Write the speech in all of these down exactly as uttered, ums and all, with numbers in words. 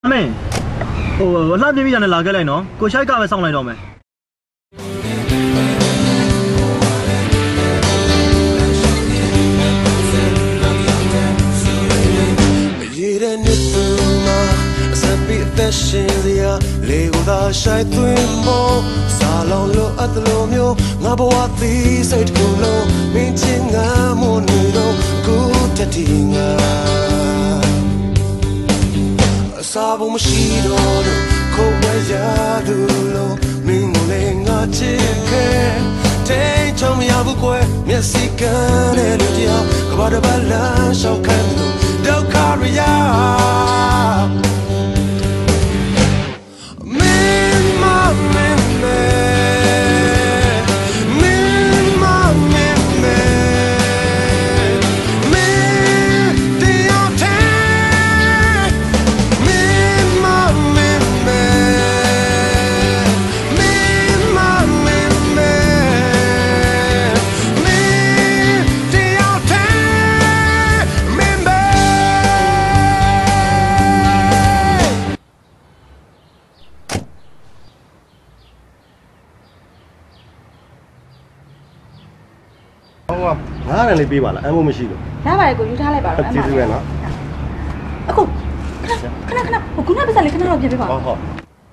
妹，我那边边人来个来喏，过下一个会上来了没？ ရှင်စရာလေကိုသာရှိုက်သွင်းဖို့စာလောင်လို့အပ်လို့မျိုးငါဘဝသေးစိတ်ကူလုံးမင်းချင်းငါမနေတော့ကိုတတိငါအစာဘုံမရှိတော့လို့ခိုးဝဲရသူလုံးမင်းလည်းငါချစ်ခဲ့တဲ့ချောင်းမရဘူးကွယ်မျက်စိကန်းတဲ့လူတယောက်ကဘာတပတ်လမ်းလျှောက်ခံလို့ဒုက္ခရရ ငါးရံလေးပေးပါလားအမ်းဖို့မရှိလို့ရပါတယ်ကိုယူထားလိုက်ပါတော့အမ်းပါကျေးဇူးပဲနော်အခုခဏခဏခဏခုနကပတ်စံလေးခဏတော့ပြင်ပေးပါဟုတ်ဟုတ်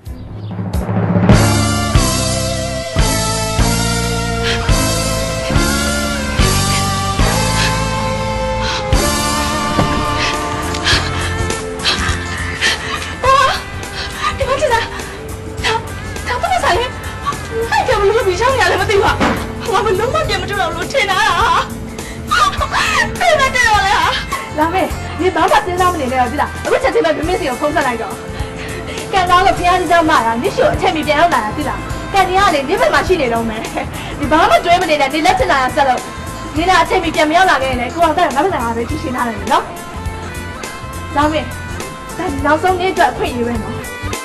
ဒီမှာကျတာဒါဘာလို့ဆိုင်လဲအဲ့ကဘလို့ပြီးချောင်းရလဲမသိဘူးငါမလုံးဝပြန်မတွေ့တော့လို့ထင်တာဟာဘယ်နဲ့တက်တော့လဲဟာလာမေဒီဘာမှစဉ်းစားမနေနဲ့တော့ဒီလားအခုချက်ချင်းပဲမင်းမစီကိုဖုံးဆက်လိုက်တော့ကန်ကောင်းကဖျားကြီးကြောင့်မာတာနစ်ရှိကိုအချိန်မီပြန်ရောက်လာတာဒီလားကန်ကြီးကလေဒီဘက်မှာရှိနေတော့မယ်ဒီဘာမှတွေးမနေနဲ့ဒီလက်ချင်လာဆက်လို့ဒီလားအချိန်မီပြန်မရောက်လာခဲ့ရင်လေကိုအောင်တက်ငါ့ဘက်ကငါပဲကြည့်ရှင်းထားတယ်နော်လာမေဒါနောက်ဆုံးနေ့အတွက်အခွင့်အရေးပဲနော်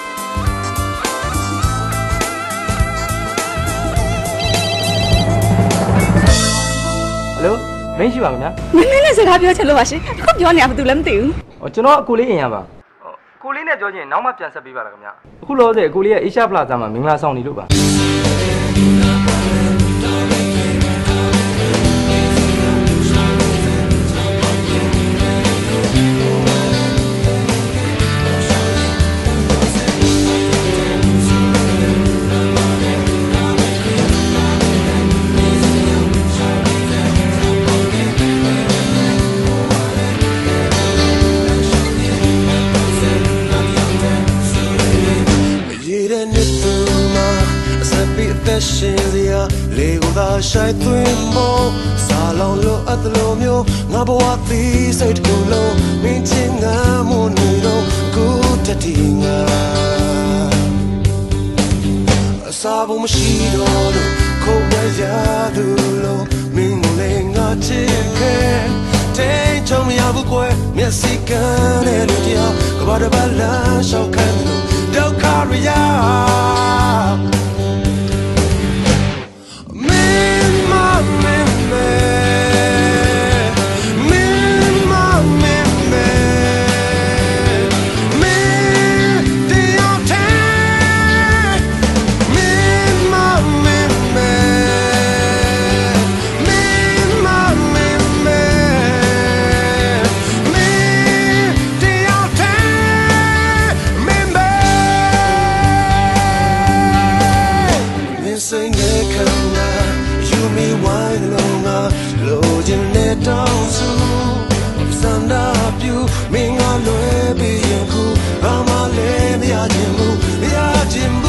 ဟယ်လိုမင်းရှိပါမလားမင်းနဲ့စကားပြောချင်လို့ပါရှင်အခုပြောနေရဘာလို့လဲမသိဘူးဟောကျွန်တော်အကိုလေးအင်ရပါကိုလေးနဲ့ပြောချင်းနောက်မှပြန်ဆက်ပေးပါလားခင်ဗျအခုလောဆယ်အကိုလေးရဲ့အေရှားပလာဇာမှာမင်္ဂလာဆောင်နေလို့ပါ ရှင်စရာလေကိုသာရှိုက်သွင်းဖို့စာလောင်လို့အပ်လို့မျိုးငါဘဝသေးစိတ်ကူလုံးမင်းချင်းငါမနေတော့ကိုတတိငါအစာဘုံမရှိတော့လို့ခိုးဝဲရသူလုံးမင်းလည်းငါချစ်ခဲ့တဲ့ချောင်းမရဘူးကွယ်မျက်စိကန်းတဲ့လူတယောက်ကဘာတပတ်လမ်းလျှောက်ခံလို့ဒုက္ခရရ Ming a lue bi yen ku, ba ma le mi a jin mu, mi a jin mu.